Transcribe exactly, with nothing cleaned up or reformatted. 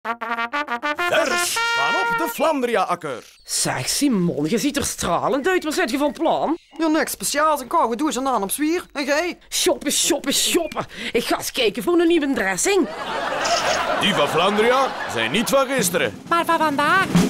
Vers van op de Flandria-akker. Zeg, Simon, je ziet er stralend uit. Wat zit je van plan? Ja, niks speciaals. Een koude douche en aan op zwier. En jij? Shoppen, shoppen, shoppen. Ik ga eens kijken voor een nieuwe dressing. Die van Flandria zijn niet van gisteren. Maar van vandaag.